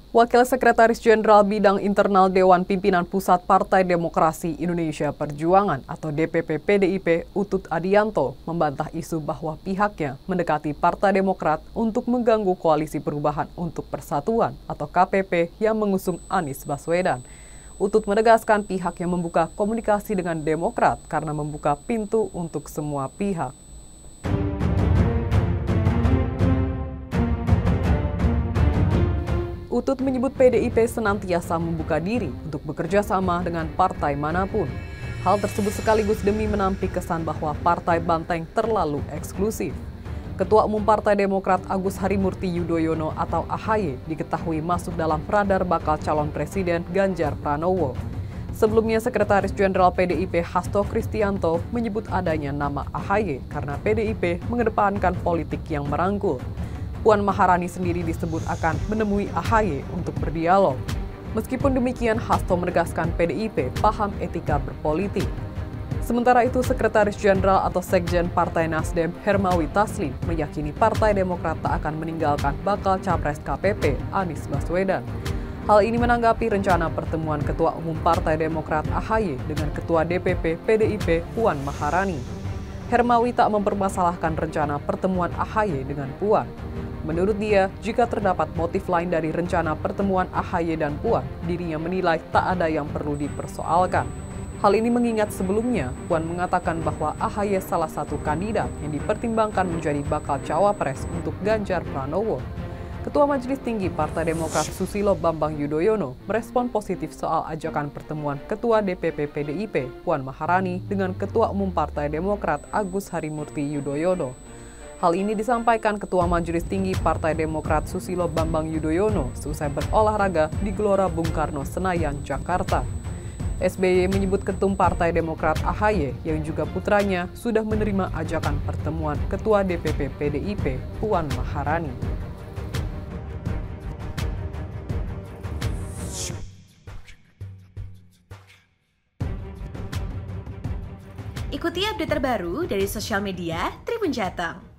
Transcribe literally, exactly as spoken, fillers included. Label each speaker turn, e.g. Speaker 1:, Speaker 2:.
Speaker 1: Wakil Sekretaris Jenderal Bidang Internal Dewan Pimpinan Pusat Partai Demokrasi Indonesia Perjuangan atau D P P P D I P Utut Adianto membantah isu bahwa pihaknya mendekati Partai Demokrat untuk mengganggu Koalisi Perubahan untuk Persatuan atau K P P yang mengusung Anies Baswedan. Utut menegaskan pihaknya membuka komunikasi dengan Demokrat karena membuka pintu untuk semua pihak. Utut menyebut P D I P senantiasa membuka diri untuk bekerja sama dengan partai manapun. Hal tersebut sekaligus demi menampik kesan bahwa Partai Banteng terlalu eksklusif. Ketua Umum Partai Demokrat Agus Harimurti Yudhoyono atau A H Y diketahui masuk dalam radar bakal calon presiden Ganjar Pranowo. Sebelumnya, Sekretaris Jenderal P D I P Hasto Kristianto menyebut adanya nama A H Y karena P D I P mengedepankan politik yang merangkul. Puan Maharani sendiri disebut akan menemui A H Y untuk berdialog. Meskipun demikian, Hasto menegaskan P D I P paham etika berpolitik. Sementara itu, Sekretaris Jenderal atau Sekjen Partai Nasdem Hermawi Taslim meyakini Partai Demokrat tak akan meninggalkan bakal capres K P P Anies Baswedan. Hal ini menanggapi rencana pertemuan Ketua Umum Partai Demokrat A H Y dengan Ketua D P P P D I P Puan Maharani. Hermawi tak mempermasalahkan rencana pertemuan A H Y dengan Puan. Menurut dia, jika terdapat motif lain dari rencana pertemuan A H Y dan Puan, dirinya menilai tak ada yang perlu dipersoalkan. Hal ini mengingat sebelumnya, Puan mengatakan bahwa A H Y salah satu kandidat yang dipertimbangkan menjadi bakal cawapres untuk Ganjar Pranowo. Ketua Majelis Tinggi Partai Demokrat Susilo Bambang Yudhoyono merespon positif soal ajakan pertemuan Ketua D P P P D I P Puan Maharani dengan Ketua Umum Partai Demokrat Agus Harimurti Yudhoyono. Hal ini disampaikan Ketua Majelis Tinggi Partai Demokrat Susilo Bambang Yudhoyono seusai berolahraga di Gelora Bung Karno, Senayan, Jakarta. S B Y menyebut Ketum Partai Demokrat A H Y yang juga putranya sudah menerima ajakan pertemuan Ketua D P P P D I P Puan Maharani.
Speaker 2: Ikuti update terbaru dari sosial media Tribun Jateng.